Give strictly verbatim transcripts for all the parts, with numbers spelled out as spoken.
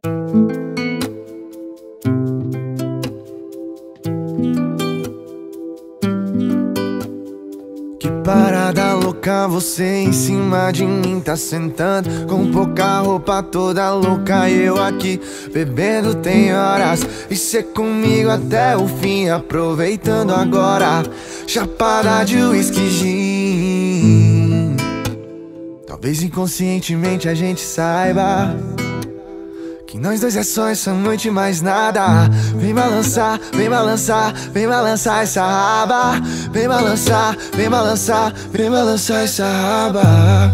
Que parada louca, você em cima de mim tá sentando, com pouca roupa, toda louca, e eu aqui bebendo tem horas. E cê comigo até o fim, aproveitando agora, chapada de whisky gin. Talvez inconscientemente a gente saiba que nós dois é só essa noite, mais nada. Vem balançar, vem balançar, vem balançar essa raba. Vem balançar, vem balançar, vem balançar essa raba.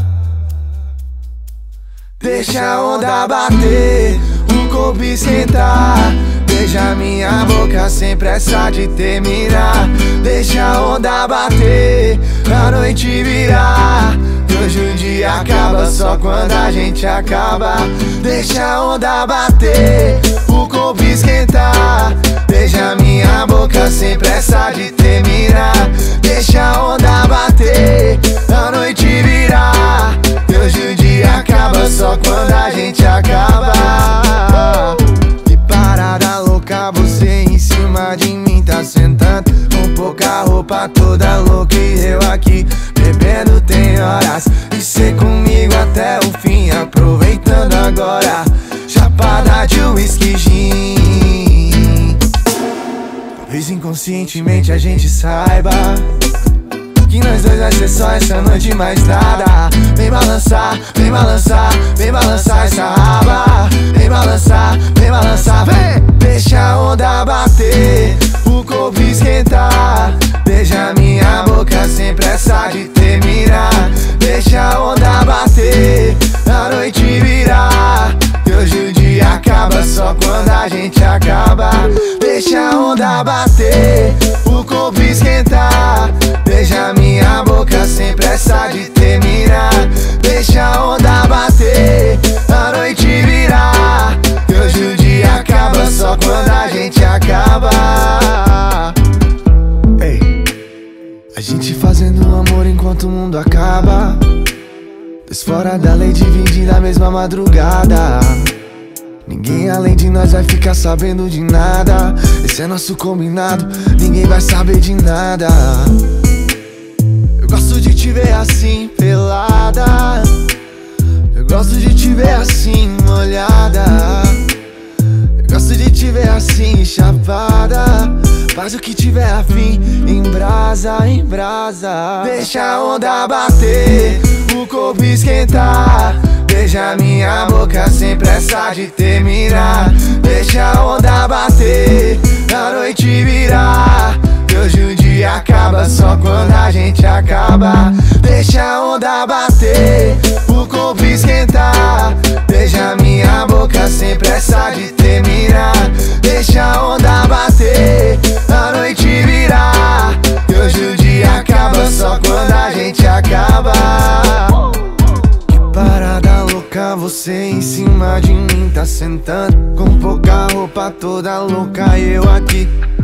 Deixa a onda bater, o corpo esquentar. Beija minha boca sem pressa de terminar. Deixa a onda bater, a noite virar. Hoje o dia acaba só quando a gente acaba. Deixa a onda bater, o corpo esquentar. Beija minha boca sem pressa de terminar. Deixa a onda bater, a noite virar. Hoje o dia acaba só quando a gente acaba. Que parada louca, você em cima de mim tá sentando, com pouca roupa, toda louca, e eu aqui bebendo tem horas. E cê comigo até o fim, aproveitando agora, chapada de whisky gin. Talvez inconscientemente a gente saiba que nós dois vai ser só essa noite, mais nada. Vem balançar, vem balançar, vem balançar essa raba. Vem balançar, vem balançar, vem. Deixa a onda bater, o corpo esquentar. Beija minha boca sem pressa de terminar. Deixa a onda bater, a noite virar. E hoje o dia acaba só quando a gente acaba. Deixa a onda bater, o corpo esquentar. Beija minha boca sem pressa de terminar. Deixa a onda bater, a noite virar. E hoje o dia acaba só quando a gente acaba. Ei, a gente fazendo amor enquanto o mundo acaba. Dois fora da lei, dividindo a mesma madrugada. Ninguém além de nós vai ficar sabendo de nada. Esse é nosso combinado, ninguém vai saber de nada. Eu gosto de te ver assim, pelada. Eu gosto de te ver assim, molhada. Eu gosto de te ver assim, chapada. Faz o que tiver afim, em brasa, em brasa. Deixa a onda bater, o corpo esquentar. Beija minha boca sem pressa de terminar. Deixa a onda bater, a noite virar. E hoje o dia acaba só quando a gente acaba. Deixa a onda bater, o corpo esquentar. Beija minha boca sem pressa de terminar. Deixa a onda bater, a noite virar. E hoje o dia acaba só quando a gente acaba. Que parada louca, você em cima de mim tá sentando, com pouca roupa, toda louca, e eu aqui